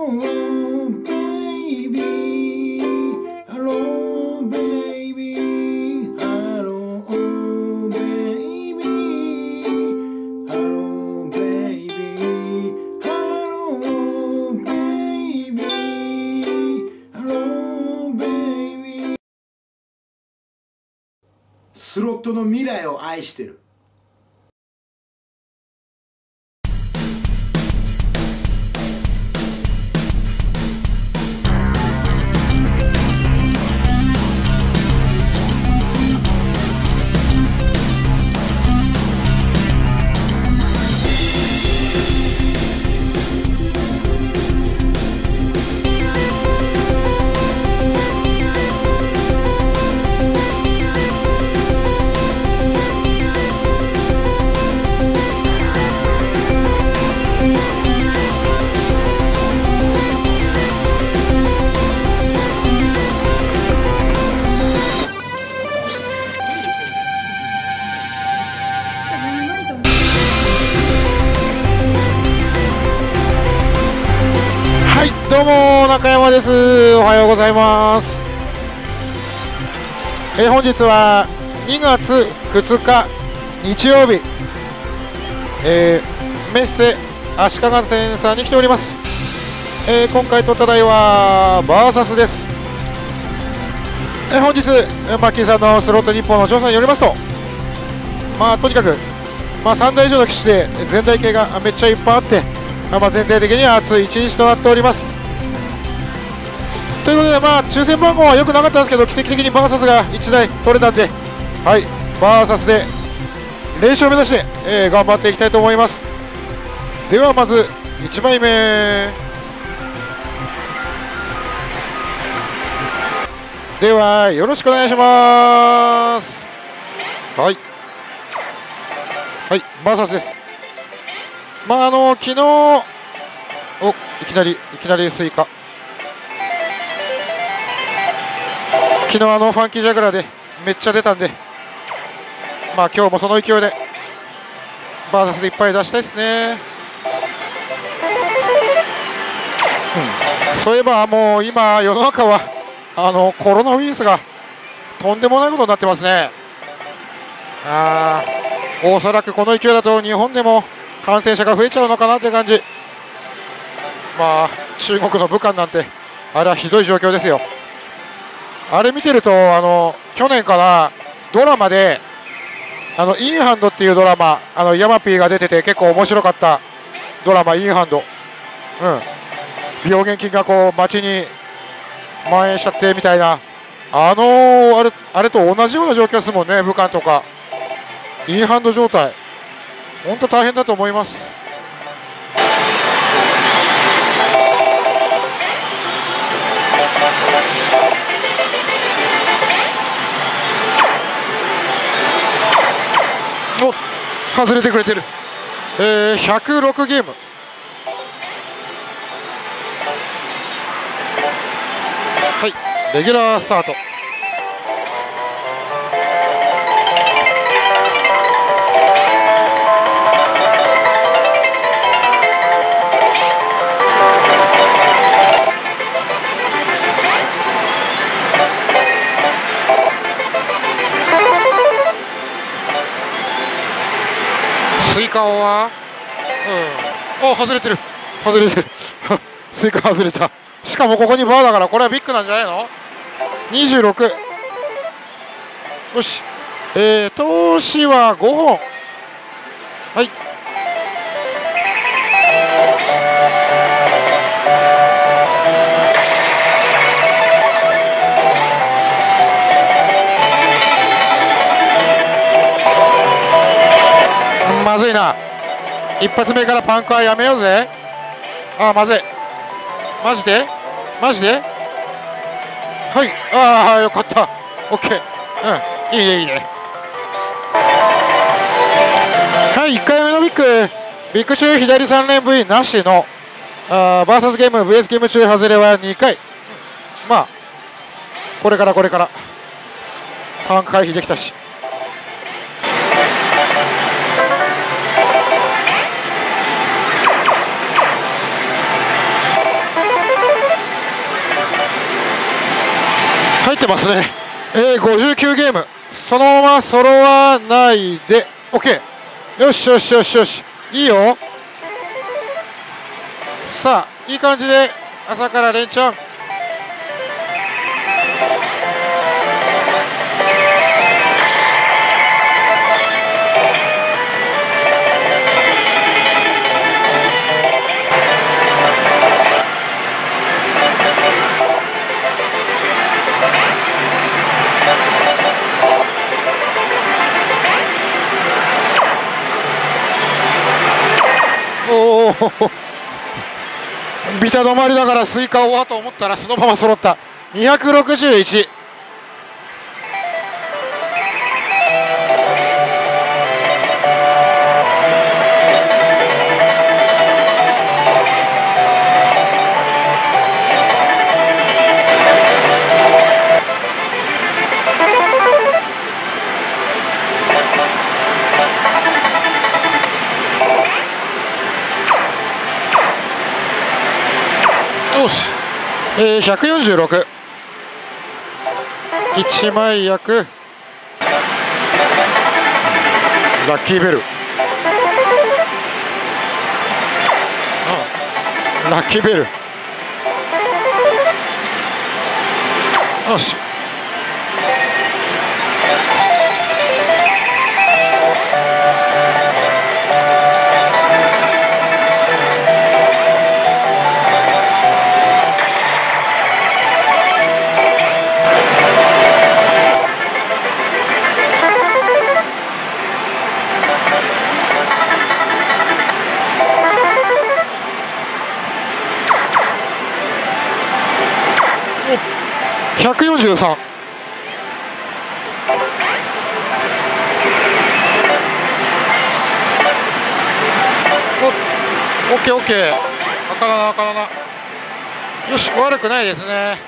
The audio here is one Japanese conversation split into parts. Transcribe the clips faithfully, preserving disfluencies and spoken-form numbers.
スロットの未来を愛してる。 どうも中山です。おはようございます。えー、本日はにがつふつか日曜日、えー、メッセ足利店さんに来ております。えー、今回取った台はバーサスです。えー、本日マッキーさんのスロット日報の調査によりますと、まあとにかく、まあ、さんだい以上の機種で全体系がめっちゃいっぱいあって、まあ、全体的には熱い一日となっております。ということで、まあ抽選番号は良くなかったんですけど、奇跡的にバーサスがいちだい取れたんで、はい、バーサスで連勝を目指して、えー、頑張っていきたいと思います。ではまずいちまいめではよろしくお願いします。はいはい、バーサスです。まああの昨日おいきなりいきなりスイカ、昨日あのファンキージャグラーでめっちゃ出たんで、まあ今日もその勢いでバーサスでいっぱい出したいですね。うん、そういえばもう今世の中はあのコロナウイルスがとんでもないことになってますね。あー、おそらくこの勢いだと日本でも感染者が増えちゃうのかなって感じ。まあ中国の武漢なんてあれはひどい状況ですよ。あれ見てると、あの去年かな、ドラマであのインハンドっていうドラマ、あのヤマピーが出てて結構面白かったドラマ、インハンド、うん、病原菌がこう街に蔓延しちゃってみたいな、あのー、あれあれと同じような状況ですもんね。武漢とかインハンド状態、本当大変だと思います。お、外れてくれてる。えー、ひゃくろくゲーム。はい、レギュラースタート。スイカは、うん、お、外れてる、外れてるスイカ外れた。しかもここにバーだから、これはビッグなんじゃないの。にじゅうろく。よし、えー、投資はごほん。はい、まずいな。一発目からパンクはやめようぜ。ああ、まずい。マジでマジではい、ああ、よかった。オッケー。うん、いいね、いいね。はい、いっかいめのビッグ。ビッグ中左さん連 V なしのあーバーサスゲーム ブイエス ゲーム中外れはにかい。まあ、これからこれから。パンク回避できたし。 ってますね。えー、ごじゅうきゅうゲーム、そのまま揃わないで OK。 よしよしよしよし、いいよ。さあいい感じで朝から連チャン。おおビタ止まりだからスイカをわと思ったらそのまま揃った。にひゃくろくじゅういち。よし、えー、ひゃくよんじゅうろく。いちまい役ラッキーベル。ああラッキーベル。よし、ひゃくよんじゅうさん。おオッケーオッケー。赤だな赤だな。よし、悪くないですね。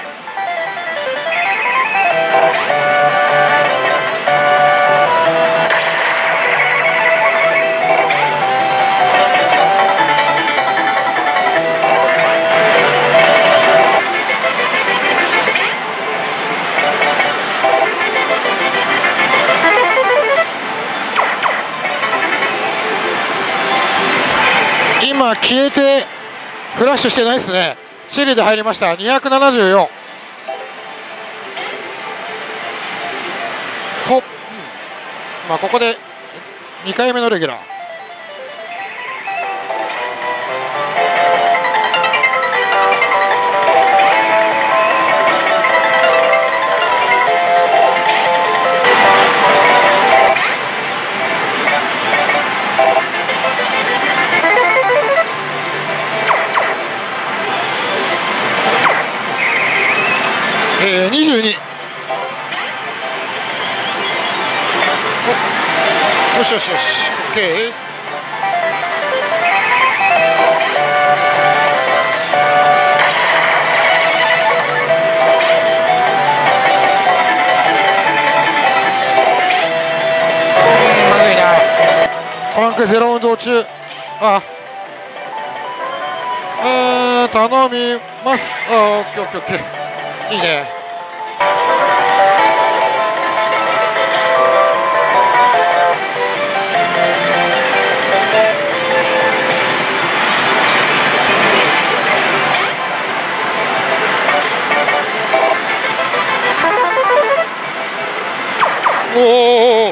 今消えてフラッシュしてないですね。チリで入りました。にひゃくななじゅうよん。ほっ、うん、まあここでにかいめのレギュラー。えー、にじゅうに。よしよしよし、OK。まずいな。パンクゼロ運動中。あ、えー、頼みます。あ、オッケーオッケーオッケー。いいね。お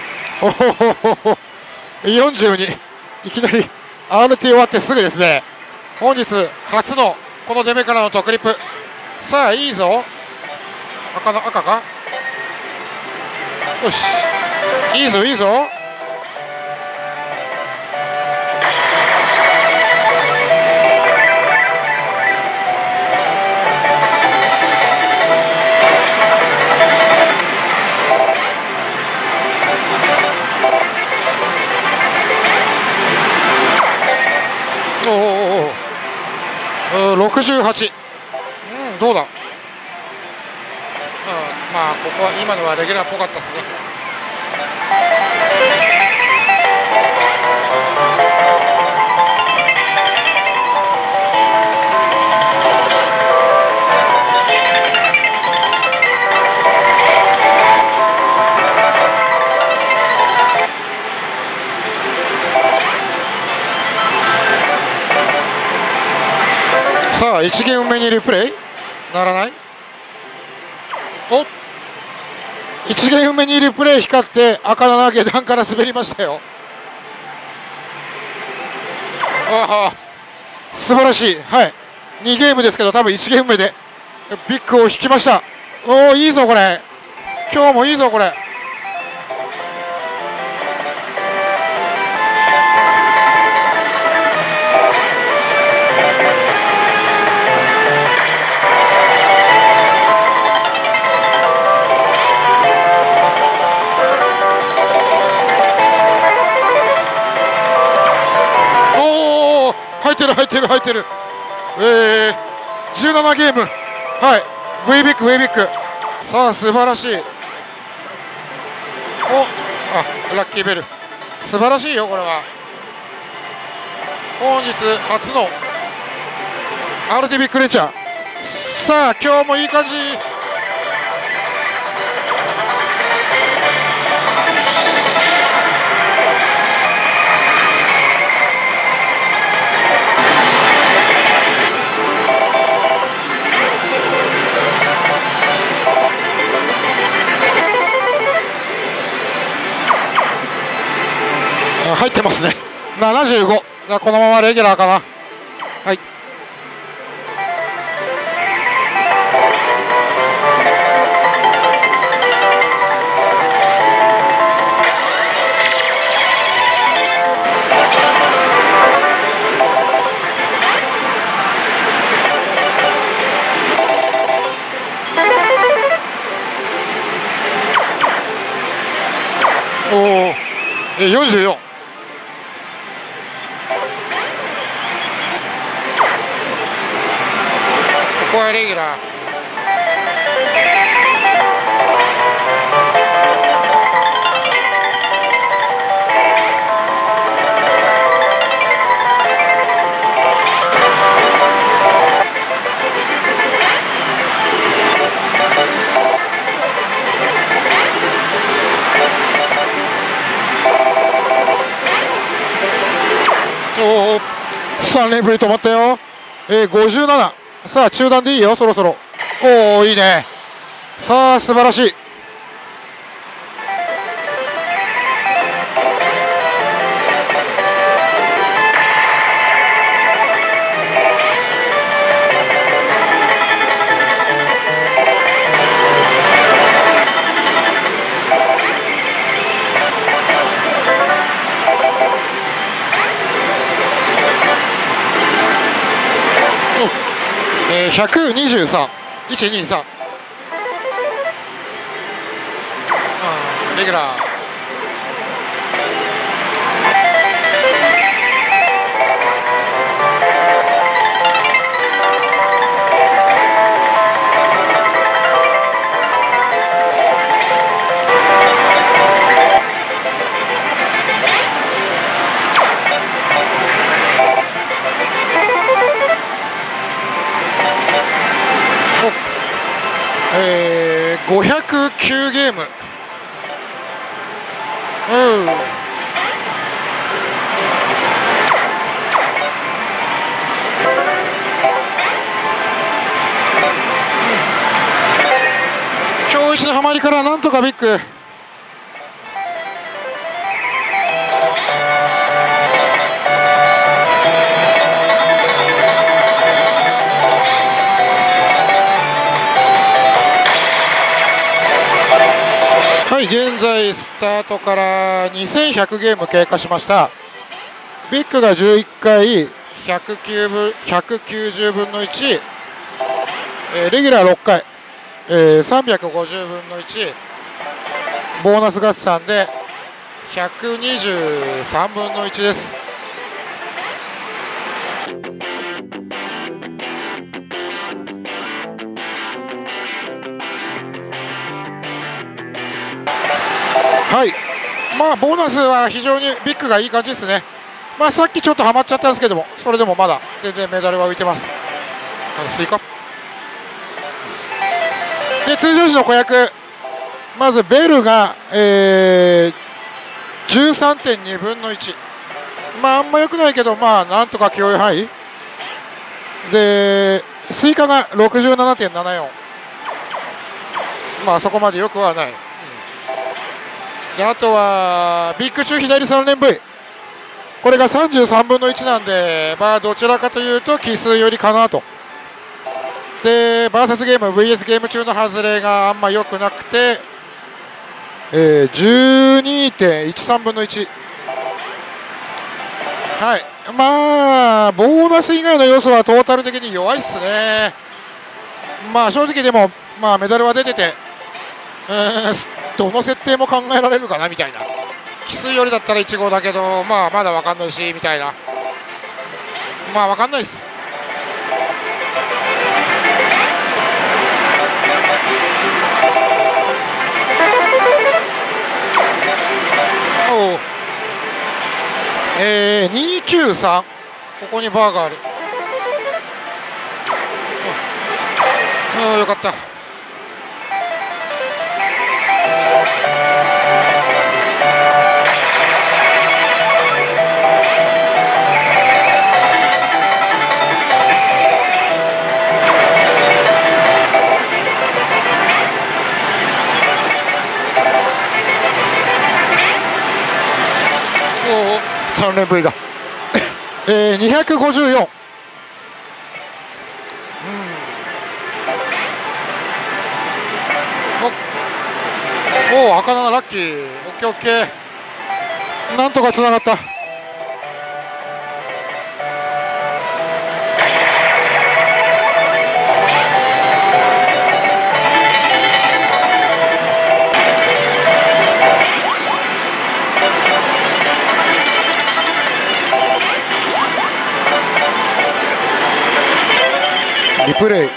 およんじゅうに。いきなり アールティー 終わってすぐですね。本日初のこの出目からのトクリップ。さあいいぞ。赤の赤か。よし、いいぞいいぞ。おおろくじゅうはち。うん、どうだ。うん、まあここは今のはレギュラーっぽかったですね。 さあいちゲーム目にリプレイならない。おっいちゲーム目にリプレイ光って赤な下段から滑りましたよ。ああ素晴らしい。はいにゲームですけど多分いちゲーム目でビッグを引きました。おおいいぞこれ、今日もいいぞこれ。おお入ってる入ってる入ってる。えー、じゅうななゲーム。はい V ビッグ V ビッグ。さあ素晴らしい。おあラッキーベル素晴らしいよこれは。本日初の アールティー ビッグレンチャー。さあ今日もいい感じ。入ってますね。ななじゅうご。じゃあこのままレギュラーかな。はい。おお、えよんじゅうよん。ここはレギュラー。おおさん連ぶり止まったよ。えー、ごじゅうなな。さあ中段でいいよそろそろ。おおいいね。さあ素晴らしい。えー、ひゃくにじゅうさん。いちにさん。あレギュラー。えー、ごひゃくきゅうゲーム。うん今日一のハマりからなんとかビッグ。はい現在スタートからにせんひゃくゲーム経過しました。ビッグがじゅういっかいひゃくきゅうぶひゃくきゅうじゅうぶんのいち、えー、レギュラーろっかい、えー、さんびゃくごじゅうぶんのいち、ボーナス合算でひゃくにじゅうさんぶんのいちです。はいまあボーナスは非常にビッグがいい感じですね。まあさっきちょっとはまっちゃったんですけども、それでもまだ全然メダルは浮いてます。あのスイカで通常時の子役、まずベルが、えー、じゅうさんてんにぶんのいち。まああんま良くないけどまあなんとか脅威範囲。 でスイカが ろくじゅうななてんななよん、まあそこまでよくはない、うん、であとはビッグ中左さん連 V、 これがさんじゅうさんぶんのいちなんで、まあどちらかというと奇数寄りかなと。でバーサスゲーム ブイエス ゲーム中の外れがあんま良くなくて、えー、じゅうにてんいちさんぶんのいち。はい、まあボーナス以外の要素はトータル的に弱いっすね。まあ正直でも、まあ、メダルは出てて、えー、どの設定も考えられるかなみたいな。奇数よりだったらいち号だけど、まあ、まだ分かんないしみたいな。まあ分かんないっす。おう、えー、にきゅうさん、ここにバーがある。ああよかった。さん連 V が、えー、にひゃくごじゅうよん、うん、おお赤ななラッキー、オッケーオッケー、なんとかつながった。リプレイならない。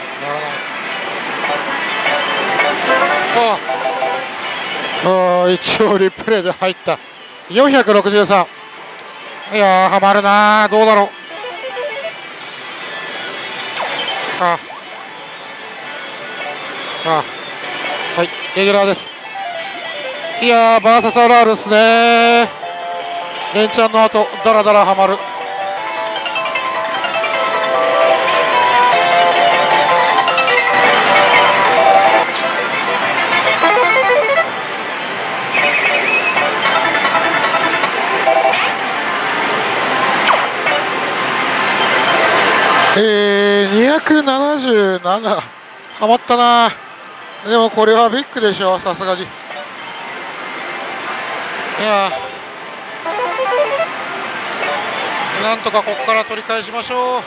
ああ、あ一応リプレイで入った。よんひゃくろくじゅうさん。いやーはまるな、どうだろう。ああはいレギュラーです。いやーバーサスアラールですね。連チャンの後ダラダラはまる。えー、にひゃくななじゅうななはまったな。でもこれはビッグでしょ、さすがに。いやなんとかここから取り返しましょう。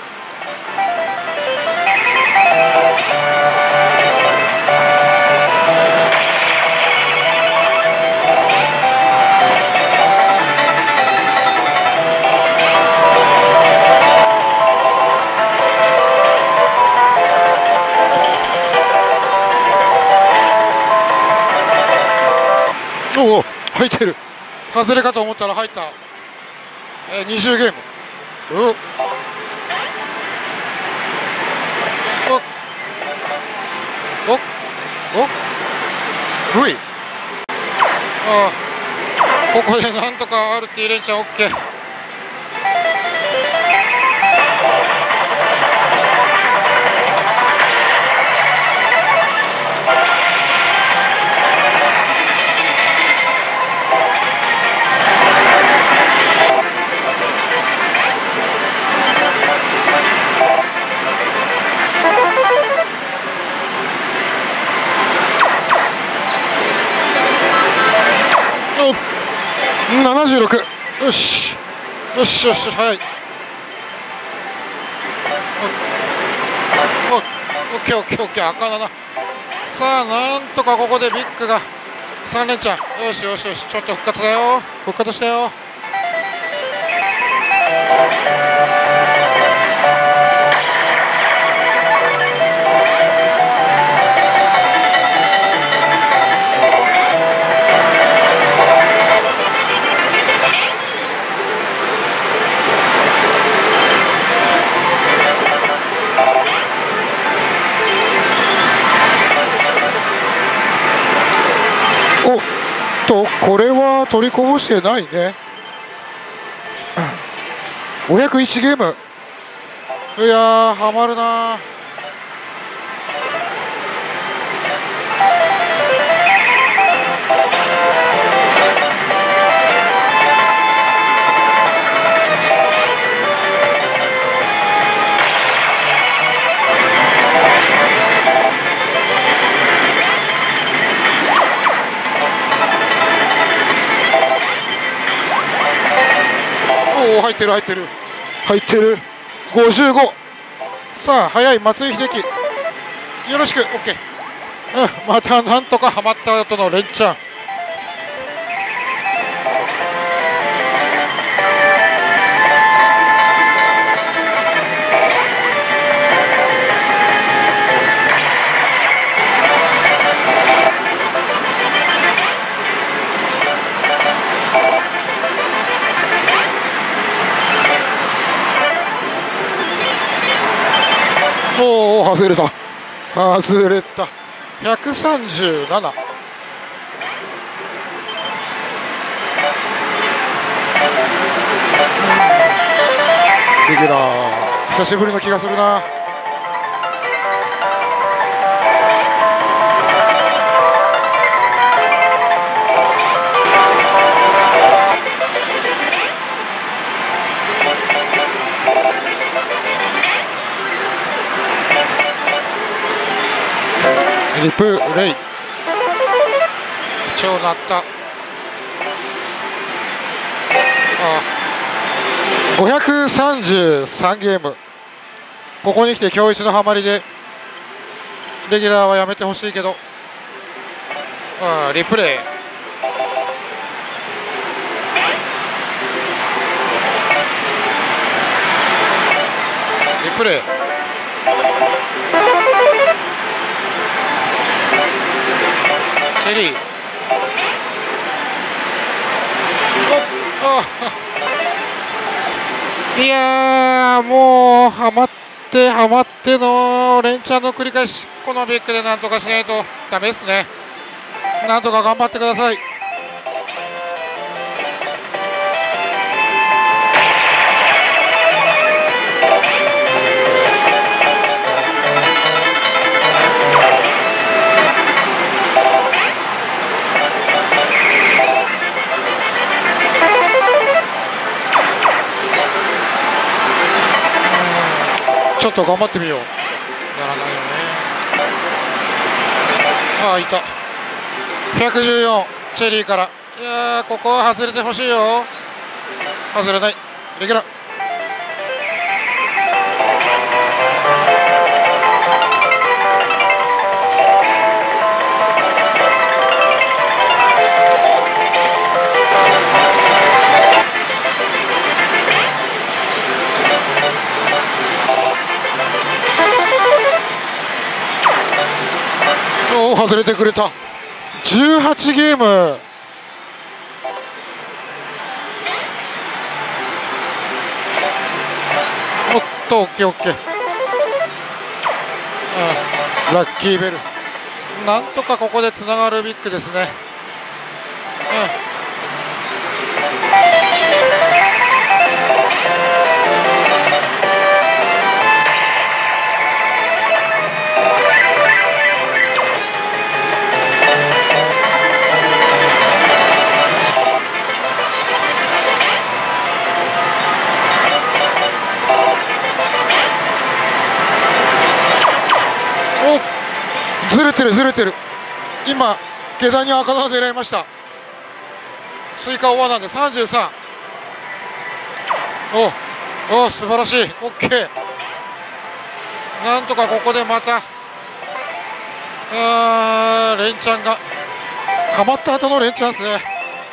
おお入ってる。外れかと思ったら入った。えー、にじゅうゲーム。おおおお V。 ああここでなんとか アールティー 連チャン OK。ななじゅうろく、よしよしよし、早い。オッケーオッケーオッケー、赤だな。さあなんとかここでビッグがさん連チャン。よしよしよし、ちょっと復活だよ、復活したよ。おっとこれは取りこぼしてないね。ごひゃくいちゲーム。 いやーはまるな。おお入ってる入ってる入ってる。ごじゅうご。さあ早い松井秀喜、よろしく OK。 うん、またなんとかはまった後の連チャン。おお外れた外れた。ひゃくさんじゅうなな。レギュラー久しぶりの気がするな。リプレイ一応鳴った。あごひゃくさんじゅうさんゲーム。ここに来て今日一のハマりでレギュラーはやめてほしいけど、あリプレイリプレイチェリー。いやーもうはまってはまっての連チャンの繰り返し。このビッグでなんとかしないとダメですね。なんとか頑張ってください。ちょっと頑張ってみよう。ならないよね。ああいた。ひゃくじゅうよんチェリーから。いやーここは外れてほしいよ。外れない。レギュラー。おお外れてくれた。じゅうはちゲーム。おっと オーケーオーケー。 あラッキーベル。なんとかここでつながるビッグですね。うんずれてるずれてる。今下段に赤玉狙いました。スイカオーバーなんでさんじゅうさん。おお素晴らしい。 OK。 なんとかここでまたあ連チャンがはまった後の連チャンですね。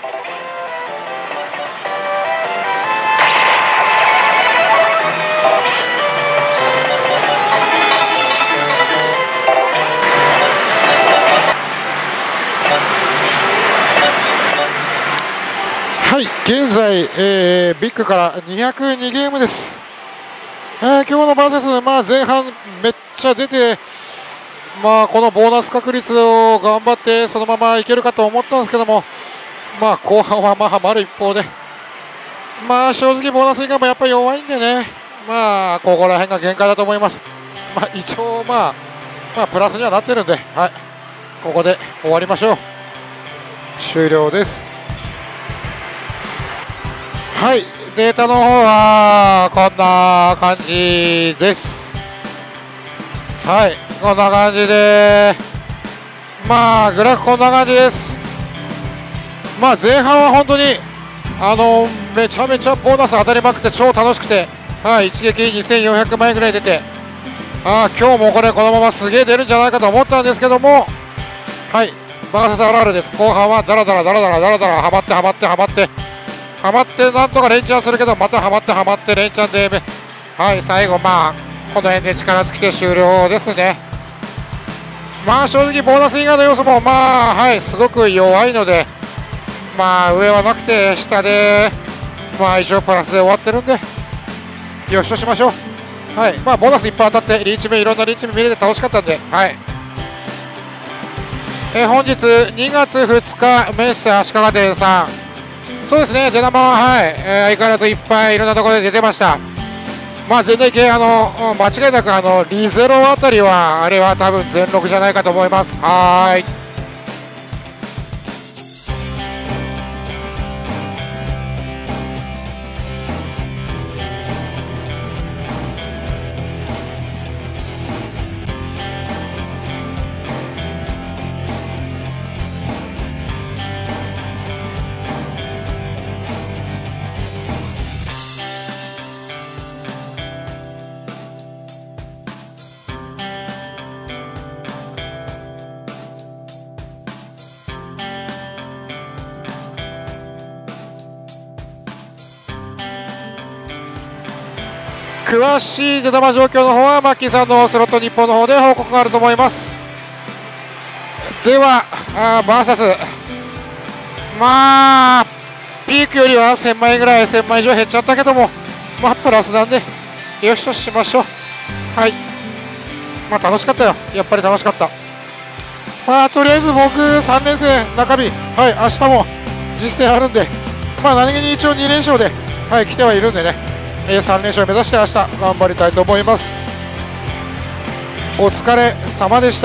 はい、現在、えー、ビッグからにひゃくにゲームです。えー、今日のバーセス、まあ、前半めっちゃ出て、まあ、このボーナス確率を頑張ってそのままいけるかと思ったんですけども、まあ、後半はまあはまる一方で、まあ、正直ボーナス以外もやっぱり弱いんでね、 まあここら辺が限界だと思います。まあ一応まあまあプラスにはなってるんで、はい、ここで終わりましょう。終了です。はい、データの方はこんな感じです。はい、こんな感じで、まあグラフこんな感じです。まあ前半は本当にあのめちゃめちゃボーナス当たりまくって超楽しくて、はい、一撃にせんよんひゃくまんえんぐらい出て、あ今日もこれこのまますげえ出るんじゃないかと思ったんですけども、はい、バーサスあるあるです。後半はダラダラダラダラダラダラはまってはまってはまってはまってなんとか連チャンするけど、またはまってはまって連チャンで、はい、最後まあこの辺で力尽きて終了ですね。まあ正直ボーナス以外の要素もまあはいすごく弱いので、まあ上はなくて下でまあ一応プラスで終わってるんでよしとしましょう。はい、まあボーナスいっぱい当たってリーチ目いろんなリーチ目見れて楽しかったんで、はい。えー、本日にがつふつかメッセ足利店さん、そうですね、出玉ははい、えー、相変わらずいっぱいいろんなところで出てました。まあ全体系あの間違いなくあのリゼロあたりはあれは多分全録じゃないかと思います。はーい。詳しい出玉状況の方はマッキーさんのスロット日本の方で報告があると思います。ではあーバーサスまあピークよりはせんまんえんぐらいせんまん以上減っちゃったけども、まあプラスなんでよしとしましょう。はい、まあ楽しかったよ、やっぱり楽しかった。まあとりあえず僕さん連戦中日、はい明日も実戦あるんで、まあ何気に一応に連勝ではい来てはいるんでね、さん連勝目指して明日頑張りたいと思います。お疲れ様でした。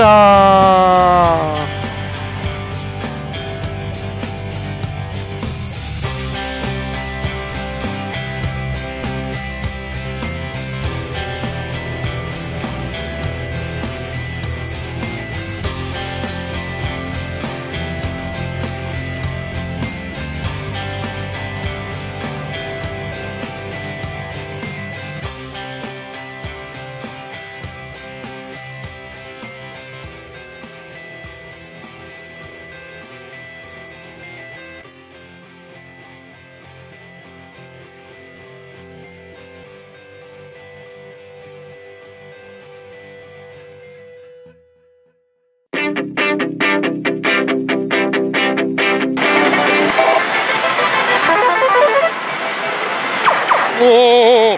お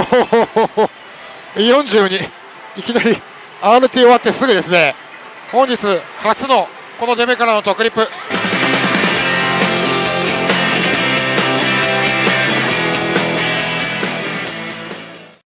およんじゅうにいきなり アールティー 終わってすぐですね。本日初のこの出目からのトクリップ